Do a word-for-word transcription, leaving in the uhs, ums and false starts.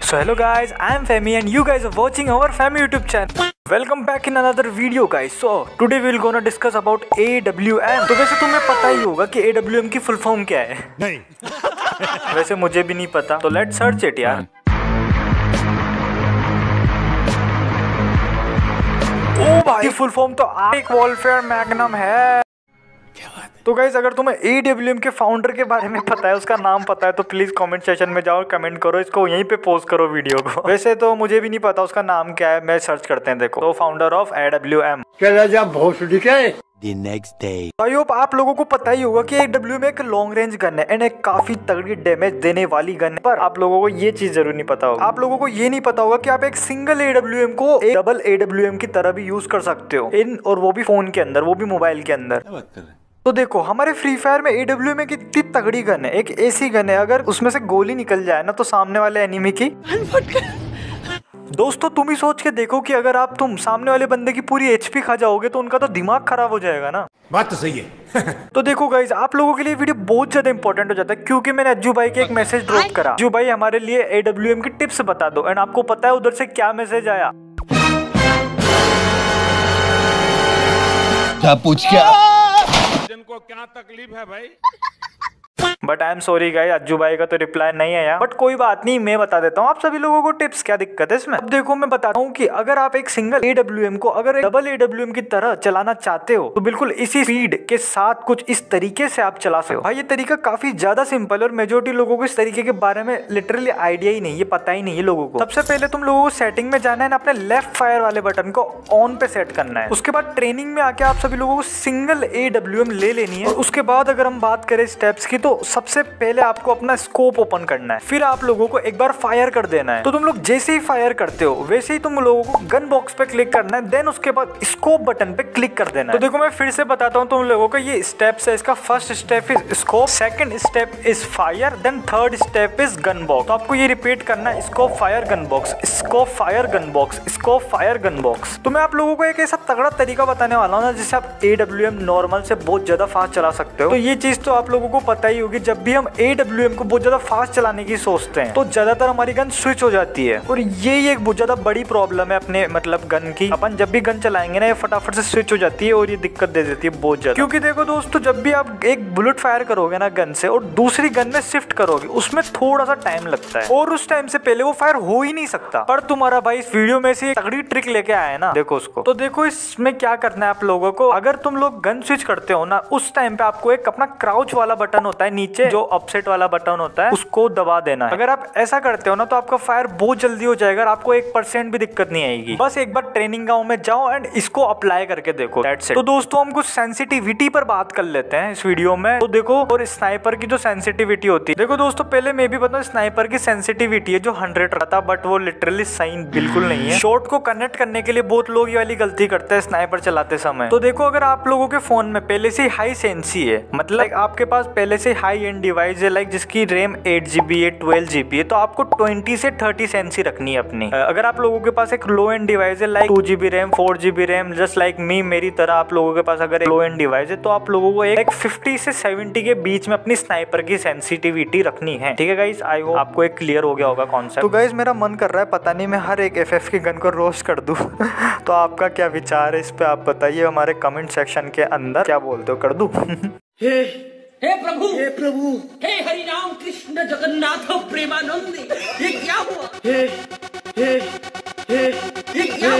So hello guys, I am Femi and you guys are watching our Femi YouTube channel. Welcome back in another video guys. So today we will gonna discuss about A W M. तो वैसे तुम्हें पता ही होगा कि A W M की full form क्या है? नहीं। वैसे मुझे भी नहीं पता, तो लेट्स सर्च इट यार। ओ भाई फुल फॉर्म तो आर्टिक वॉरफेयर मैग्नम है। तो गाइस अगर तुम्हें A W M के फाउंडर के बारे में पता है, उसका नाम पता है, तो प्लीज कमेंट सेक्शन में जाओ, कमेंट करो, इसको यहीं पे पोस्ट करो वीडियो को। वैसे तो मुझे भी नहीं पता उसका नाम क्या है, मैं सर्च करते हैं। देखो, तो founder of A W M। The next day. I hope आप लोगों को पता ही होगा कि A W M एक लॉन्ग रेंज गन है एंड एक काफी तगड़ी डैमेज देने वाली गन है। पर आप लोगों को ये चीज जरूर नहीं पता होगा, आप लोगों को ये नहीं पता होगा कि आप एक सिंगल A W M को एक डबल A W M की तरह भी यूज कर सकते हो, इन और वो भी फोन के अंदर, वो भी मोबाइल के अंदर। तो देखो हमारे फ्री फायर में A W M एक इतनी तगड़ी गन है, एक ऐसी गन है अगर उसमें से गोली निकल जाए ना तो सामने वाले एनिमी की दोस्तों तुम ही सोच के देखो कि अगर आप तुम सामने वाले बंदे की पूरी एचपी खा जाओगे तो उनका तो दिमाग खराब हो जाएगा ना। बात तो सही है। तो देखो गाइज आप लोगों के लिए वीडियो बहुत ज्यादा इंपॉर्टेंट हो जाता है, क्योंकि मैंने अज्जू भाई के एक मैसेज ड्रॉप करा। अज्जू भाई हमारे लिए A W M की टिप्स बता दो, एंड आपको पता है उधर से क्या मैसेज आया? क्या पूछ क्या? जिनको क्या तकलीफ है भाई? But I am sorry guys, Ajju भाई का तो रिप्लाई नहीं आया, बट कोई बात नहीं, मैं बता देता हूँ आप सभी लोगों को टिप्स। क्या दिक्कत है इसमें? अब देखो मैं बताता हूँ कि अगर आप एक सिंगल A W M को अगर एक डबल A W M की तरह चलाना चाहते हो तो बिल्कुल इसी स्पीड के साथ कुछ इस तरीके से आप चला सकते हो। भाई ये तरीका काफी ज्यादा सिंपल है और मेजोरिटी लोगों को इस तरीके के बारे में लिटरली आइडिया ही नहीं है, पता ही नहीं है लोगों को। सबसे पहले तुम लोगों को सेटिंग में जाना है, अपने लेफ्ट फायर वाले बटन को ऑन पे सेट करना है। उसके बाद ट्रेनिंग में आके आप सभी लोगों को सिंगल A W M ले लेनी है। उसके बाद अगर हम बात करें स्टेप्स की, तो सबसे पहले आपको अपना स्कोप ओपन करना है, फिर आप लोगों को एक बार फायर कर देना है। तो तुम लोग जैसे ही फायर करते हो वैसे ही तुम लोगों को गन बॉक्स पे क्लिक करना है, देन उसके बाद स्कोप बटन पे क्लिक कर देना है। तो देखो मैं फिर से बताता हूँ तुम लोगों को, ये स्टेप्स है। इसका first step is scope, second step is fire, then third step is gun box. तो आपको ये रिपीट करना है, scope fire gun box, scope fire gun box, scope fire gun box. तो मैं आप लोगों को एक ऐसा तगड़ा तरीका बताने वाला हूँ ना जिससे आप A W M नॉर्मल से बहुत ज्यादा फास्ट चला सकते हो। तो ये चीज तो आप लोगों को पता ही होगी, जब भी हम A W M को बहुत ज्यादा फास्ट चलाने की सोचते हैं तो ज्यादातर हमारी गन स्विच हो जाती है, और ये एक बहुत ज्यादा बड़ी प्रॉब्लम है अपने मतलब गन की। अपन जब भी गन चलाएंगे ना ये फटाफट से स्विच हो जाती है और ये दिक्कत दे देती है बहुत ज्यादा। क्योंकि देखो दोस्तों, जब भी आप एक बुलेट फायर करोगे ना गन से और दूसरी गन में शिफ्ट करोगे, उसमें थोड़ा सा टाइम लगता है और उस टाइम से पहले वो फायर हो ही नहीं सकता। पर तुम्हारा भाई इस वीडियो में से तगड़ी ट्रिक लेके आया है ना, देखो उसको। तो देखो इसमें क्या करना है आप लोगों को, अगर तुम लोग गन स्विच करते हो ना उस टाइम पे आपको एक अपना क्राउच वाला बटन होता है नीचे, जो अपसेट वाला बटन होता है, उसको दबा देना है। अगर आप ऐसा करते हो ना तो आपका फायर बहुत जल्दी हो जाएगा और आपको एक परसेंट भी दिक्कत नहीं आएगी। बस एक बार ट्रेनिंग ग्राउंड में जाओ एंड इसको अप्लाई करके देखो, दैट्स इट। तो दोस्तों हम कुछ सेंसिटिविटी पर बात कर लेते हैं इस वीडियो में। तो देखो, और स्नाइपर की जो सेंसिटिविटी होती है, देखो दोस्तों पहले मैं भी बताऊं, स्नाइपर की सेंसिटिविटी है जो हंड्रेड रहता, बट वो लिटरली सही बिल्कुल नहीं है। शॉट को कनेक्ट करने के लिए बहुत लोग ये वाली गलती करते हैं स्नाइपर चलाते समय। तो देखो अगर आप लोगों के फोन में पहले से हाई सेंसी है, मतलब आपके पास पहले से हाई एंड डिवाइस है, लाइक जिसकी रैम एट जी बी है, ट्वेल्व जी बी है, तो आपको ट्वेंटी से थर्टी सेंसी रखनी है अपनी। अगर आप लोगों के पास एक लो एंड डिवाइस है, like two G B RAM, four G B RAM, just like me, मेरी तरह आप लोगों के पास अगर एक लो एंड डिवाइस है, तो आप लोगों को एक फिफ्टी से सेवेंटी के बीच में अपनी स्नाइपर की सेंसिटिविटी रखनी है। ठीक है गाइस, आई होप आपको एक क्लियर हो गया होगा कॉन्सेप्ट। तो गाइस मेरा मन कर रहा है, पता नहीं मैं हर एक एफ एफ की गन को रोस्ट कर दूं तो आपका क्या विचार है इस पे, आप बताइए हमारे कमेंट सेक्शन के अंदर। क्या बोलते हो, कर दूं? हे हे प्रभु, हे प्रभु, हे हरि राम कृष्ण जगन्नाथ प्रेमानंद, ये क्या हुआ? हे हे हे ये क्या